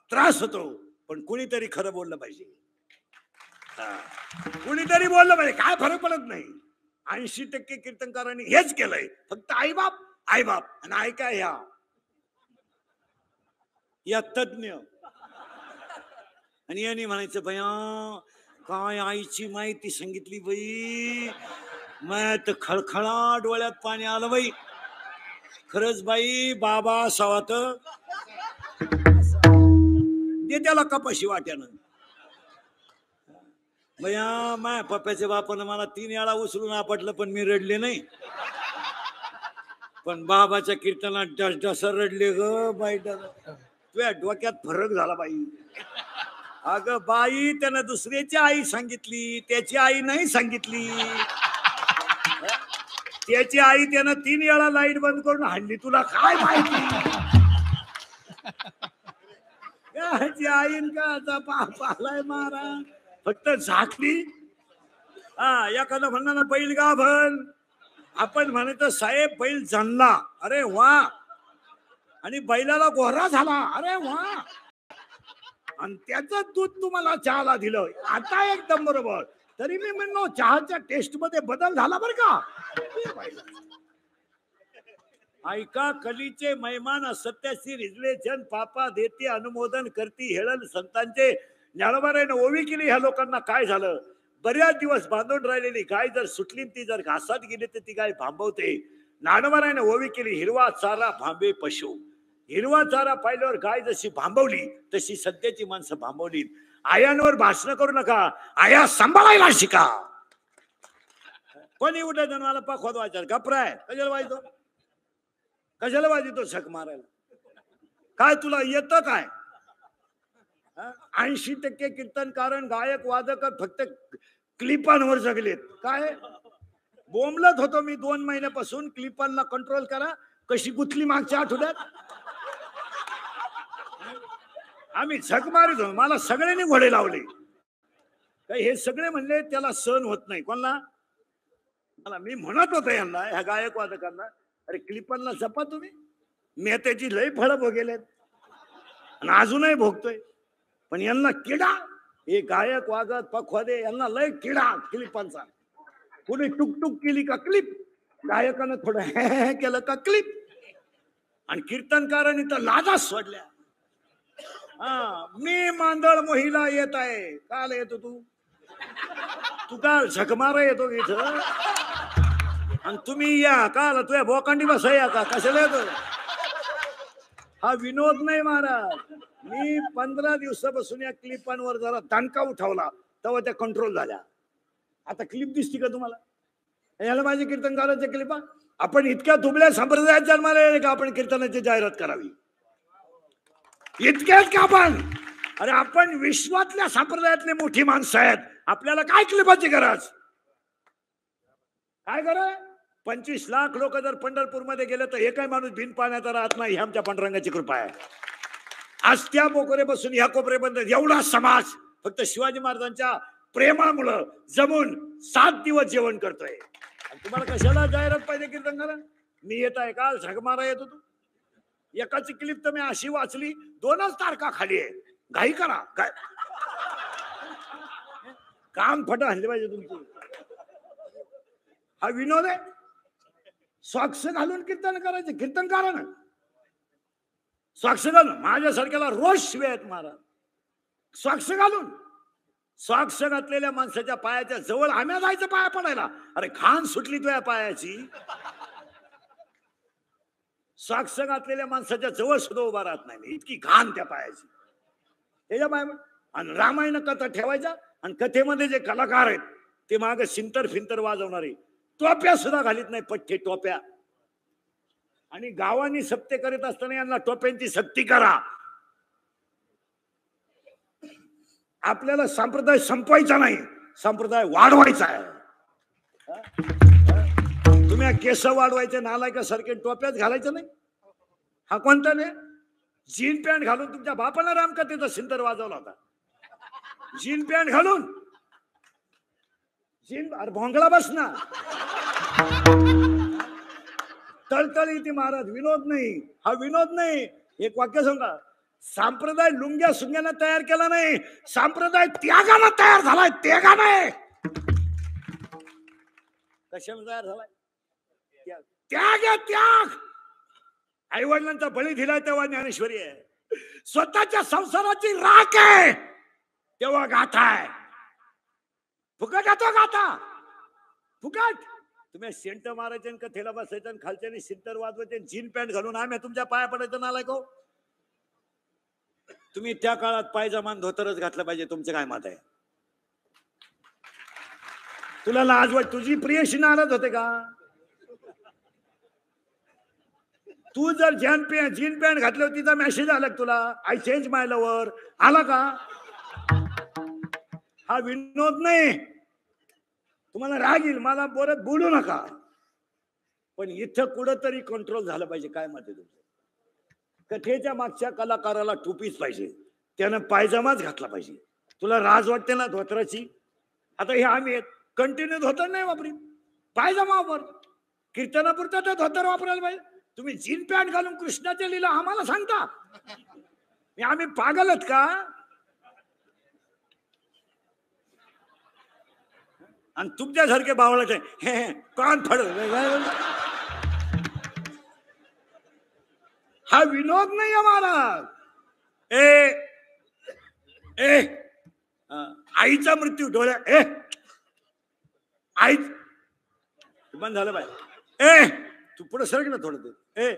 त्रास होतो, पण कुणीतरी खरं बोललं पाहिजे. कुणीतरी बोललं पाहिजे, काय फरक पडत नाही. 80% कीर्तनकारांनी हेच केलंय, फक्त आईबाप आईबाप आणि ऐका या तज्ञ. आणि यांनी म्हणायचं, भया काय आईची माहिती सांगितली बाई, मग तर खळखळा डोळ्यात पाणी आलं बाई. खरंच बाई, बाबा असावा तर दे त्याला कपाशी वाट्यानं. भया माय पप्प्याच्या बापानं मला 3 वेळा उचलून आपटलं, पण मी रडले नाही. पण बाबाच्या कीर्तनात डस रडले ग बाई. तुझ्या डोक्यात फरक झाला बाई. अगं बाई, त्यानं दुसऱ्याची आई सांगितली, त्याची आई नाही सांगितली. त्याची आई त्यानं 3 वेळा लाईट बंद करून हाणली, तुला काय माहिती. त्याची आईन का आता पालाय मारा, फक्त झाकली. एखादं म्हणणार ना बैल गाभण, आपण म्हणायचं साहेब बैल जणला, अरे वा. आणि बैलाला गोरा झाला, अरे वा. आणि त्याचं दूध तुम्हाला चहाला दिलं, आता एकदम बरोबर. तरी मी म्हणलो चहाच्या टेस्ट मध्ये बदल झाला बरं का. ऐका, कलीचे मैमान सत्याशी रिजले जन पापा देते अनुमोदन करती हेळन संतांचे. ज्ञानोबारायनं ओवी केली. ह्या लोकांना काय झालं, बऱ्याच दिवस बांधून राहिलेली गाय जर सुटली, ती जर घासात गेली तर ती गाय भांबवते. ज्ञानोबारायनं ओवी केली, हिरवा चारा भांबे पशु. हिरवा चारा पाहिल्यावर गाय जशी भांबवली, तशी सध्याची माणसं भांबवली. आयांवर भाषण करू नका, आया सांभाळायला शिका. कोणी उठायचं मला पाखोद व्हायचा, गपराय कशाला व्हायचो, कशाला वाजतो झक मारायला. काय तुला येतं काय. 80% कीर्तनकारण गायक वादक फक्त क्लिपांवर जगलेत. काय बोंबलत होतो मी 2 महिन्यापासून, क्लिपांना कंट्रोल करा. कशी गुथली मागच्या आठवड्यात. आम्ही झक मारित होतो, मला सगळ्यांनी घोडे लावले. काही हे सगळे म्हणले त्याला सहन होत नाही. कोणाला, मला. मी म्हणत होतो यांना, ह्या गायक वादकांना, अरे क्लिपांना जपा तुम्ही. मी त्याची लय फळं भोगेलेत आणि अजूनही भोगतोय. पण यांना किडा, हे गायक वागत पखवादे, यांना लय किडा क्लिपांचा. कुणी टुकटुक केली का क्लिप, गायकानं थोडं हे केलं का क्लिप. आणि कीर्तनकारांनी तर लाजाच सोडल्या. मी मांदळ मोहिला येत आहे. काल येतो तू का झकमारा येतो इथं. आणि तुम्ही या काल तुझ्या बोकांडी बसा या का, कशाला येतो. हा विनोद नाही महाराज. मी 15 दिवसापासून या क्लिपांवर जरा दणका उठवला, तेव्हा त्या कंट्रोल झाल्या. आता क्लिप दिसती का तुम्हाला. याला माझे कीर्तनकारांच्या क्लिपा. आपण इतक्या दुबळ्या संप्रदायात जन्माला येणे का आपण कीर्तनाची जाहिरात करावी. इतक्यात का आपण, अरे आपण विश्वातल्या संप्रदायातले मोठी माणसं आहेत. आपल्याला काय क्लिपाची गरज, काय गरज. 25 लाख लोक जर पंढरपूरमध्ये गेले तर एकही माणूस बिन पाण्याचा राहत नाही. ही आमच्या पांडुरंगाची कृपा आहे. आज त्या कोपऱ्यापासून ह्या कोपऱ्यापर्यंत एवढा समाज फक्त शिवाजी महाराजांच्या प्रेमामुळं जमून 7 दिवस जेवण करतोय. तुम्हाला कशाला जाहिरात पाहिजे कीर्तनकारा. मी येत आहे काल झगमारा येत होतो. एकाची क्लिप तर मी अशी वाचली, 2च तारखा खाली आहे. घाई करा, काय काम फट हल्ले पाहिजे तुमची. हा विनोद आहे. सॉक्स घालून कीर्तन करायचे कीर्तनकारानं. सॉक्स घालून माझ्यासारख्याला रोज शिव्या आहेत महाराज. सॉक्स घालून, सॉक्स घातलेल्या माणसाच्या पायाच्या जवळ आम्ही जायचं पाया पडायला. अरे घाण सुटली तुझ्या पायाची. सॉक्स घातलेल्या माणसाच्या जवळ सुद्धा उभा राहत नाही, इतकी घाण त्या पायाची. त्याच्या पाय. आणि रामायण कथा ठेवायच्या, आणि कथेमध्ये जे कलाकार आहेत ते माग सिंतर फिंतर वाजवणारे, टोप्या सुद्धा घालीत नाही, पठ्ठे टोप्या. आणि गावांनी सप्ते करीत असताना यांना टोप्यांची सक्ती करा. आपल्याला संप्रदाय संपवायचा नाही, संप्रदाय वाढवायचा आहे. तुम्ही केस वाढवायचे नालायकासारखे टोप्यात घालायचं नाही. हा कोणता नाही. जीन पॅन्ट घालून तुमच्या बापाला रामकथेचा सिंतर वाजवला होता. जीन पॅन्ट घालून, जीन, अरे भोंगळा बस ना. तळतळ येते महाराज. विनोद नाही, हा विनोद नाही. एक वाक्य सांगा, संप्रदाय लुंग्या सुंग्यानं तयार केला नाही, संप्रदाय त्यागानं तयार झालाय, त्यागाने. कशाने तयार झालाय? त्याग आहे, त्याग. आई वडिलांचा बळी दिलाय तेव्हा ज्ञानेश्वरी आहे. स्वतःच्या संसाराची राख आहे तेव्हा गाथा आहे. फुकट गातो गाथा, फुकट. तुम्ही सेंट मारायचे आणि कथेला बसायचं आणि खालच्याने सिंतर वाजवायचे, जीन पॅन्ट घालून आम्ही तुमच्या पाया पडायचं नालाय को. तुम्ही त्या काळात पायजमान धोतरच घातलं पाहिजे. तुमचं काय मत आहे? तुला लाज वाट? तुझी प्रियशी नाराज होते का? तू जर जीन पॅन्ट घातल्यावर तिचा मेसेज आला तुला, आय चेंज माय लवर, आला का? हा विनोद नाही. तुम्हाला राग येईल, मला बोलत बोलू नका, पण इथं कुठंतरी कंट्रोल झालं पाहिजे. काय मत आहे तुमचं? कथेच्या मागच्या कलाकाराला टोपीच पाहिजे, त्यानं पायजमाच घातला पाहिजे. तुला राज वाटते ना धोत्राची? आता हे आम्ही कंटिन्यू धोतर नाही वापरी, पायजमा वापर. कीर्तनापुरता तर धोतर वापरायला पाहिजे. तुम्ही जीन पॅन्ट घालून कृष्णाच्या लीला आम्हाला सांगता? आम्ही पागलत का? आणि तुमच्यासारखे बावळट आहे कान फड. हा विनोद नाही महाराज. आईचा मृत्यू डोळ्या आई बंद झालं बाय. तू पुढे सरक ना थोडं ते.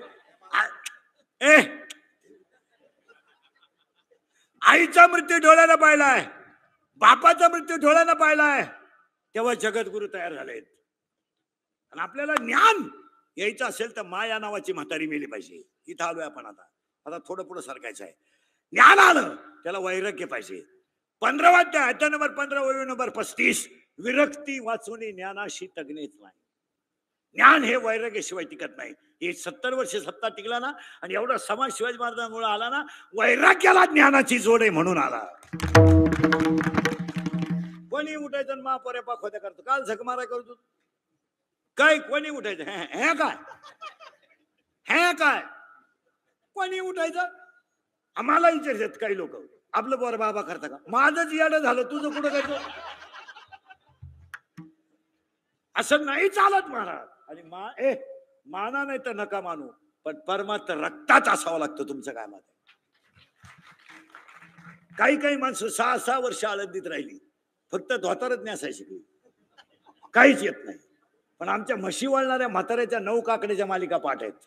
आईचा मृत्यू डोळ्यानं पाहिलाय, बापाचा मृत्यू डोळ्यानं पाहिलाय, तेव्हा जगद्गुरु तयार झालेत. आणि आपल्याला ज्ञान यायचं असेल तर माया नावाची म्हातारी मेली पाहिजे. इथं आलोय आपण. आता थोडं पुढे सरकायचं आहे. ज्ञान आलं त्याला वैराग्य पाहिजे. 15वा अध्याय अध्याय नंबर 15 ओळी नंबर 35. विरक्ती वाचून ज्ञानाशी तगणेच नाही. ज्ञान हे वैराग्याशिवाय टिकत नाही. हे 70 वर्ष सत्ता टिकला ना, आणि एवढा समाज शिवाजी महाराजांमुळे आला ना, वैराग्याला ज्ञानाची जोड आहे म्हणून आला. कोणी उठायचं महापर्या पाखोद्या करतो, काल झक मारा करतो काय? कोणी उठायचं? हे काय? हे काय? कोणी उठायचं? आम्हाला विचारतात काही लोक, आपलं बोर बाबा करता का? माझंच याड झालं, तुझं कुठं करतो? असं नाही चालत महाराज. आणि माना नाही तर नका मानू, पण परमात्मा रक्तात असावं लागतं. तुमचं काय मत आहे? काही माणसं 6 वर्ष आळंदीत राहिली, फक्त धोतरच नेसाय शिकली, काहीच येत नाही. पण आमच्या म्हशी वळणाऱ्या म्हाताऱ्याच्या 9 काकड्याच्या मालिका पाठ आहेत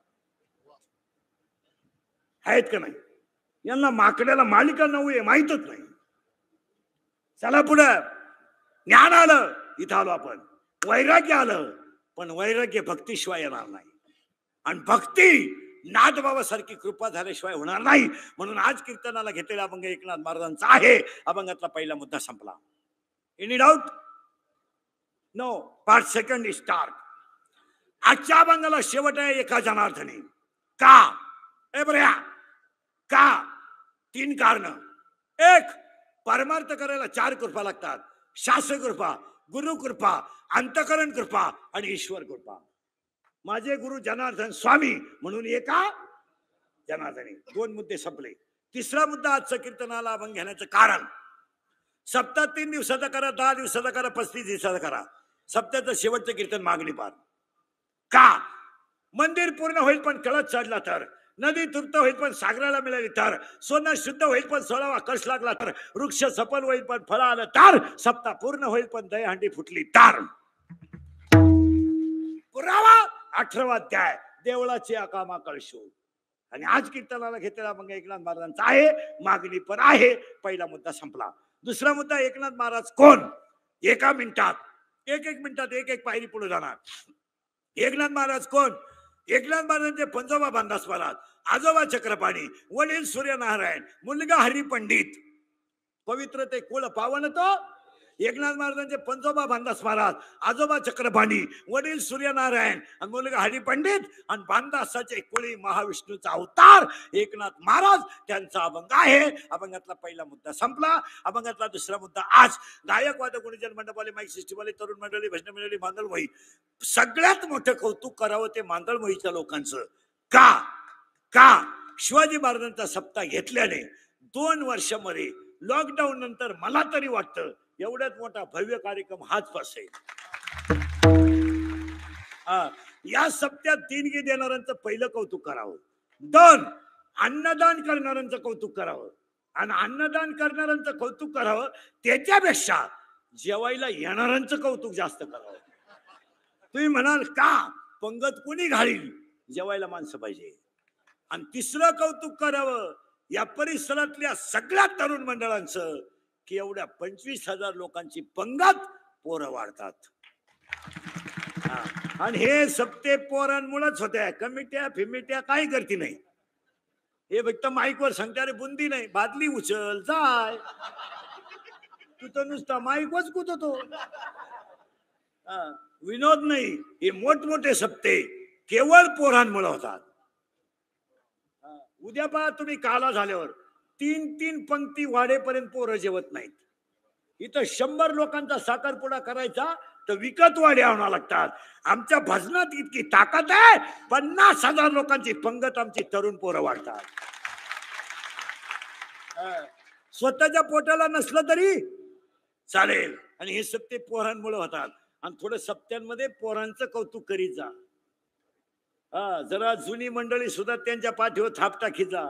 का नाही? यांना माकड्याला मालिका 9 आहे माहितच नाही. चला पुढं. ज्ञान आलं, इथं आलो आपण. वैराग्य आलं, पण वैराग्य भक्तीशिवाय येणार नाही. आणि भक्ती नाथबाबासारखी कृपा झाल्याशिवाय होणार नाही. म्हणून आज कीर्तनाला घेतलेला अभंग एकनाथ महाराजांचा आहे. अभंगातला पहिला मुद्दा संपला. Any doubt? No. Part second is start. आजच्या अभंगाला शेवट आहे एका जनार्दनी. का? बऱ्या का? 3 कारण. एक, परमार्थ करायला 4 कृपा लागतात. शास्त्र कृपा, गुरु कृपा, अंतकरण कृपा आणि ईश्वर कृपा. माझे गुरु जनार्दन स्वामी म्हणून एका जनार्दनी. 2 मुद्दे संपले. तिसरा मुद्दा आजचं कीर्तनाला अभंग घेण्याचं कारण. सप्ताह 3 दिवसाचा करा, 10 दिवसाचा करा, 35 दिवसाचा करा. सप्त्याचं शेवटचं कीर्तन मागणी पार. का? मंदिर पूर्ण होईल पण कळत चढला तर, नदी तृप्त होईल पण सागराला मिळाली तर, सोनं शुद्ध होईल पण 16वा कष लागला तर, वृक्ष सफल होईल पण फळ आलं तर, सप्ताह पूर्ण होईल पण दहीहंडी फुटली तर. पुरावा 18वा अध्याय देवळाची अकामा कळशो. आणि आज कीर्तनाला घेतलेला मग एकनाथ महाराजांचा आहे. मागणी पण आहे. पहिला मुद्दा संपला. दुसरा मुद्दा, एकनाथ महाराज कोण? एका मिनिटात एक मिनिटात एक पायरी पुढे जाणार. एकनाथ महाराज कोण? एकनाथ महाराजांचे पंजोबा भानदास महाराज, आजोबा चक्रपाणी, वडील सूर्यनारायण, मुलगा हरिपंडित. पवित्र ते कुळ पावन तो एकनाथ महाराजांचे पंजोबा भानदास महाराज, आजोबा चक्रपाणी, वडील सूर्यनारायण आणि मुलगा हरिपंडित. आणि भानदासाचे कुळी महाविष्णूचा अवतार एकनाथ महाराज. त्यांचा अभंग आहे. अभंगातला पहिला मुद्दा संपला. अभंगातला दुसरा मुद्दा आज. गायक वादक गुणीजन मंडपवाले, माईक सिस्टीमवाले, तरुण मंडळी, भजन मंडळी, मांदळमोही, सगळ्यात मोठं कौतुक करावं ते मांदळमोहीच्या लोकांचं. का? शिवाजी महाराजांचा सप्ताह घेतल्याने 2 वर्षामध्ये लॉकडाऊन नंतर मला तरी वाटतं एवढ्यात मोठा भव्य कार्यक्रम हाच असेल. या सप्त्यात देणगी देणाऱ्यांचं पहिलं कौतुक करावं. 2 अन्नदान करणाऱ्यांचं कौतुक करावं. आणि अन्नदान करणाऱ्यांचं कौतुक करावं त्याच्यापेक्षा जेवायला येणाऱ्यांचं कौतुक जास्त करावं. तुम्ही म्हणाल का पंगत कोणी घालील? जेवायला माणसं पाहिजे. आणि तिसरं कौतुक करावं या परिसरातल्या सगळ्या तरुण मंडळांचं की एवढ्या 25,000 लोकांची पंगत पोरं वाढतात. आणि हे सप्ते पोरांमुळेच होत्या. कमिट्या फिमिट्या काही करती नाही. हे फक्त माईकवर सांगते अरे बुंदी नाही बादली उचल जाय. तू तर नुसता माईकच कुदतो. विनोद नाही. हे मोठमोठे सप्ते केवळ पोरांमुळे होतात. उद्या पहा तुम्ही काला झाल्यावर 3 पंक्ती वाढेपर्यंत पोरं जेवत नाहीत. इथं 100 लोकांचा साखरपुडा करायचा तर विकत वाढे आणावं लागतात. आमच्या भजनात इतकी ताकद आहे 50,000 लोकांची पंगत आमची तरुण पोरं वाढतात. स्वतःच्या पोटाला नसलं तरी चालेल. आणि हे सप्ते पोरांमुळे होतात. आणि थोडं सप्त्यांमध्ये पोरांचं कौतुक करीत जा. जरा जुनी मंडळी सुद्धा त्यांच्या पाठीवर थाप टाकीत जा.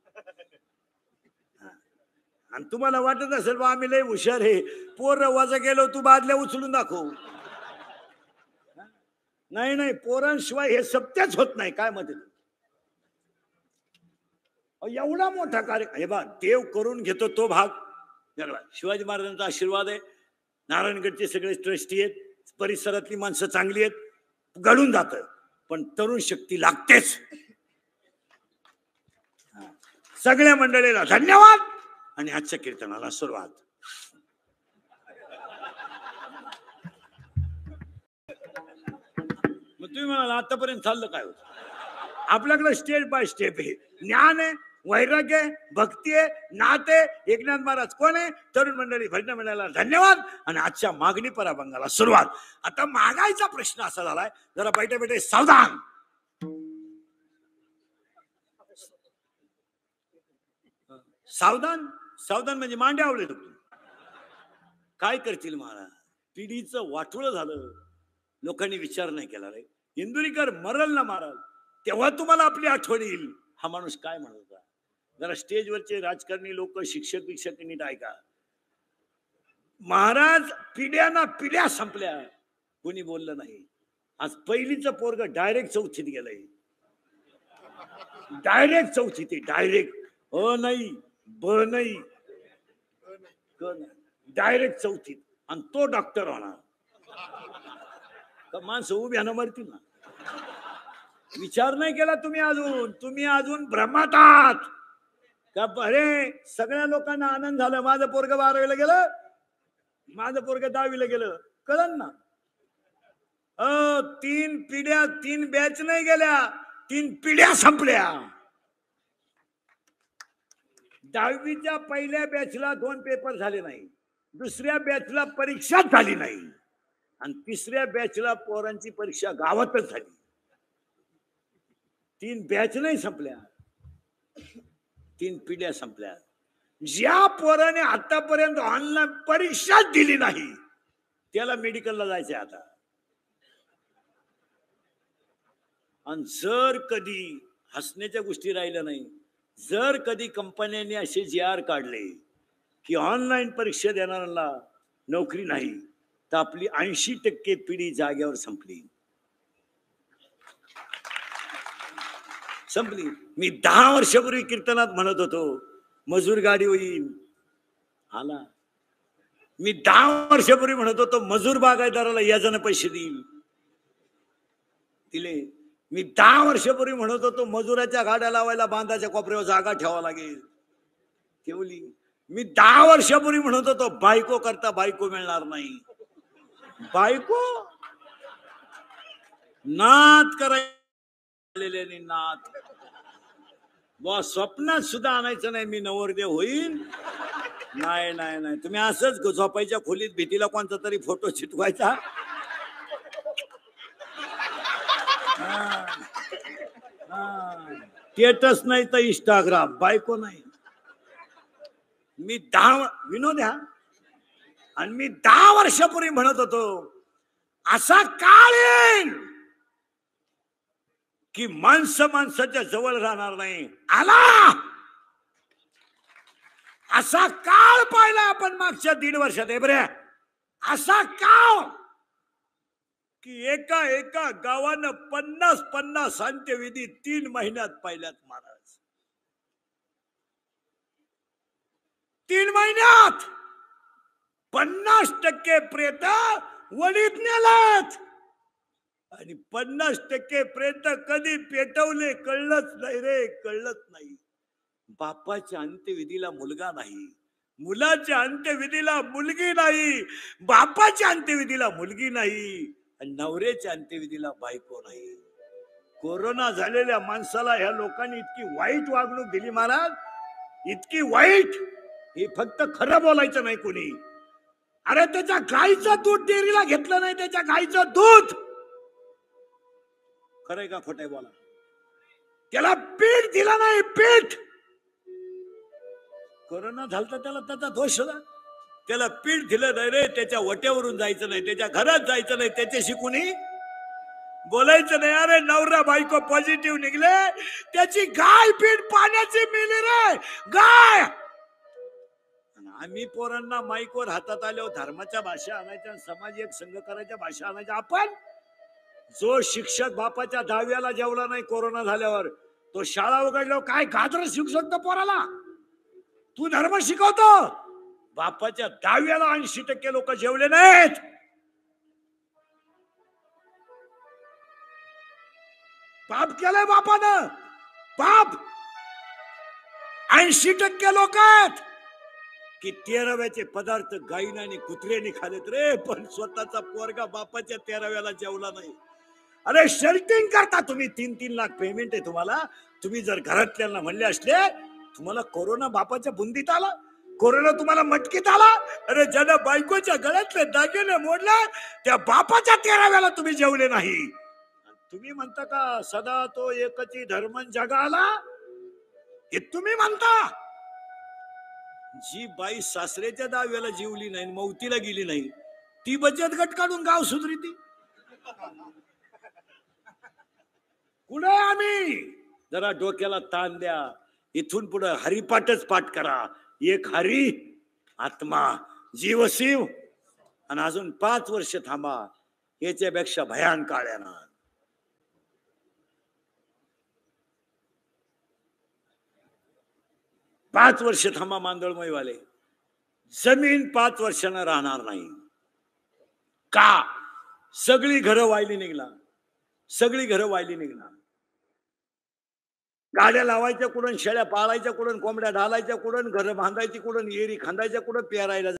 आणि तुम्हाला वाटत असेल बा आम्ही लय हुशार आहे पोर वाजा गेलो तू बादल्या उचलून दाखव. नाही नाही पोरांशिवाय हे सप्त्याच होत नाही. काय मध्ये एवढा मोठा कार्यक्रम हे बा देव करून घेतो तो भाग वेगळा. शिवाजी महाराजांचा आशीर्वाद आहे. नारायणगडचे सगळे ट्रस्टी आहेत. परिसरातली माणसं चांगली आहेत. घडून जात पण तरुण शक्ती लागतेच. सगळ्या मंडळीला धन्यवाद आणि आजच्या कीर्तनाला सुरुवात. मग तुम्ही म्हणाला आतापर्यंत चाललं काय होतं? आपल्याकडे स्टेप बाय स्टेप आहे. ज्ञान आहे, वैराग्य आहे, भक्ती आहे, नात आहे. एकनाथ महाराज कोण आहे? तरुण मंडळी भजन मंडळाला धन्यवाद आणि आजच्या मागणी पराभंगाला सुरुवात. आता मागायचा प्रश्न असा झालाय जरा बैठे बैठे सावधान. सावधान सावधान म्हणजे मांडे आवडले तुम्ही काय करतील महाराज? पिढीचं वाटोळं झालं. लोकांनी विचार नाही केला रे. इंदुरीकर मरल ना महाराज तेव्हा तुम्हाला आपली आठवण येईल. हा माणूस काय म्हणत होता? जरा स्टेजवरचे राजकारणी लोक शिक्षक विक्षक नीट ऐका. महाराज पिढ्याना पिढ्या संपल्या कोणी बोललं नाही. आज पहिलीचं पोरग डायरेक्ट चौथीत गेलंय. डायरेक्ट चौथीत डायरेक्ट नाही ब नाही डायरेक्ट चौथीत. आणि तो डॉक्टर होणार. माणसं उभ्यानं मरतील ना. विचार नाही केला तुम्ही अजून भ्रमात आहात का? अरे सगळ्या लोकांना आनंद झाला. माझं पोरग 12वीला गेलं, माझं पोरग 10वीला गेलं. कळलं ना? 3 पिढ्या 3 बॅच नाही गेल्या 3 पिढ्या संपल्या. 10वीच्या पहिल्या बॅचला 2 पेपर झाले नाही. दुसऱ्या बॅचला परीक्षाच झाली नाही. आणि तिसऱ्या बॅचला पोरांची परीक्षा गावातच झाली. 3 बॅच नाही संपल्या 3 पिढ्या संपल्या. ज्या पोराने आतापर्यंत ऑनलाईन परीक्षाच दिली नाही त्याला मेडिकलला जायचंय आता. आणि जर कधी हसण्याच्या गोष्टी राहिल्या नाही, जर कधी कंपन्यांनी असे GR काढले की ऑनलाईन परीक्षा देणाऱ्यांना नोकरी नाही तर आपली 80% पिढी जाग्यावर संपली. मी 10 वर्षापूर्वी कीर्तनात म्हणत होतो मजूर गाडी होईल. आला. मी 10 वर्षापूर्वी म्हणत होतो मजूर बागायतदाराला याजाने पैसे देईल. दिले. मी 10 वर्षापूर्वी म्हणत होतो मजुराच्या गाड्या लावायला बांधाच्या कोपऱ्यावर जागा ठेवावा लागेल. ठेवली. मी 10 वर्षापूर्वी म्हणत होतो बायको करता बायको मिळणार नाही. बायको नात करायलेले नात वा स्वप्नात सुद्धा आणायचं नाही मी नवरदेव होईल. नाही नाही नाही तुम्ही असंच झोपायच्या खोलीत भीतीला कोणता तरी फोटो चिटवायचा. स्टेटस नाही तर इंस्टाग्राम, बायको नाही. मी 10 विनोद हा, आणि मी 10 वर्षापूर्वी म्हणत होतो असा काळ येईल की माणसं माणसाच्या जवळ राहणार नाही. आला असा काळ पाहिला आपण मागच्या 1.5 वर्षात. बरे असा काळ की एका एका गावानं 50-50 अंत्यविधी 3 महिन्यात पाहिल्यात महाराज. 3 महिन्यात 50% प्रेत वडीत नेलात आणि 50% प्रेत कधी पेटवले कळलंच नाही रे, कळलंच नाही. बापाच्या अंत्यविधीला मुलगा नाही, मुलाच्या अंत्यविधीला मुलगी नाही, बापाच्या अंत्यविधीला मुलगी नाही, आणि नवऱ्याच्या अंत्यविधीला बायको नाही. कोरोना झालेल्या माणसाला ह्या लोकांनी इतकी वाईट वागणूक दिली महाराज, इतकी वाईट. हे फक्त खरं बोलायचं नाही कोणी. अरे त्याच्या गाईचं दूध डेअरीला घेतलं नाही, त्याच्या गाईचं दूध. खरंय का खोटंय बोला. त्याला पीठ दिलं नाही, पीठ. कोरोना झालता त्याला त्याचा दोष होता. त्याला पीठ दिलं नाही रे, त्याच्या वट्यावरून जायचं नाही, त्याच्या घरात जायचं नाही, त्याच्याशी कुणी बोलायचं नाही. अरे नवरा बायको पॉझिटिव्ह निघले, त्याची गाय पीठ पाण्याची मिली रे, गाय. आम्ही पोरांना माईकवर हातात आल्यावर धर्माच्या भाषा आणायच्या, समाज एक संघ करायच्या भाषा आणायच्या. आपण जो शिक्षक बापाच्या 10व्याला जेवला नाही कोरोना झाल्यावर, तो शाळा उघडल्यावर काय गाजर शिकू शकतो पोराला? तू धर्म शिकवतो. बापाच्या 10व्याला 80% लोक जेवले नाहीत. पाप केलंय बापानं, पाप. 80% लोक आहेत की 13व्याचे पदार्थ गाईने आणि कुत्र्याने खालेत रे, पण स्वतःचा पोरगा बापाच्या 13व्याला जेवला नाही. अरे शर्टिंग करता तुम्ही. 3-3 लाख पेमेंट आहे तुम्हाला. तुम्ही जर घरातल्यांना म्हणले असले तुम्हाला कोरोना बापाच्या बुंदीत आला, कोरोना तुम्हाला मटकीत आला, अरे ज्यानं बायकोच्या गळ्यातले दागिने मोडले त्या बापाच्या 13व्याला तुम्ही जेवले नाही. तुम्ही म्हणता का सदा तो एकची धर्म जगाला, हे तुम्ही म्हणता. जी बाई सासऱ्याच्या 10व्याला जेवली नाही, मौतीला गेली नाही, ती बचत गट काढून गाव सुधरीती. कुठे आम्ही? जरा डोक्याला ताण द्या. इथून पुढे हरिपाठच पाठ करा. एक हरी, आत्मा, जीव, शिव, आणि अजून 5 वर्ष थांबा. याच्यापेक्षा भयान काळ येणार. पाच वर्ष थांबा मांदळमयवाले. जमीन 5 वर्षानं राहणार नाही. का? सगळी घरं वाहिली निघणार, सगळी घरं वाहिली निघणार. गाड्या लावायच्या कुठून, शेळ्या पाळायच्या कुठून, कोंबड्या ढालायच्या कुठून, घरं बांधायची कुठून, येरी खांदायच्या कुठून, पेरायला